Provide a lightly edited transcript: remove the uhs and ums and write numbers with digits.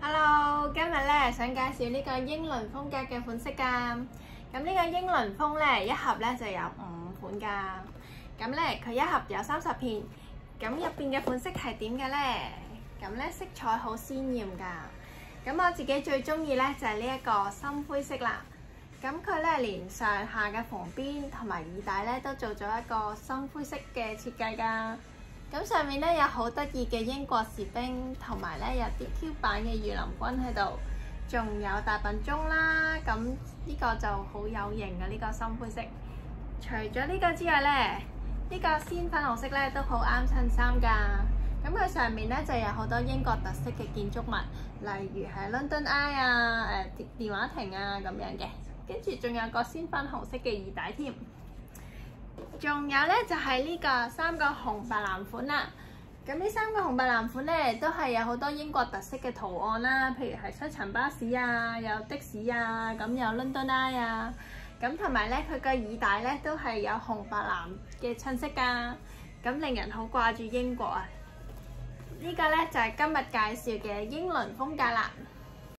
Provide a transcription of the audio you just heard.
Hello， 今日咧想介紹呢個英倫風格嘅款式㗎。咁呢個英倫風咧一盒咧就有5款㗎。咁咧佢一盒有30片。咁入邊嘅款式係點嘅咧？咁咧色彩好鮮豔㗎。咁我自己最中意咧就係呢一個深灰色啦。咁佢咧連上下嘅縫邊同埋耳帶咧都做咗一個深灰色嘅設計㗎。咁上面咧有好得意嘅英國士兵，同埋咧有啲 Q 版嘅御林軍喺度，仲有大笨鐘啦。咁呢個就好有型嘅呢個深灰色。除咗呢個之外咧，呢個鮮粉紅色咧都好啱襯衫㗎。咁佢上面咧就有好多英國特色嘅建築物，例如係 London Eye 啊、電話亭啊咁樣嘅。跟住仲有個鮮粉紅色嘅耳帶添。仲有咧就係呢個3個紅白藍款啦。咁呢3個紅白藍款咧都係有好多英國特色嘅圖案啦，譬如係雙層巴士啊，有的士啊，咁有 London Eye 啊，咁同埋咧佢個耳帶咧都係有紅白藍嘅襯色㗎，咁令人好掛住英國啊！呢個咧就係今日介紹嘅英倫風格啦。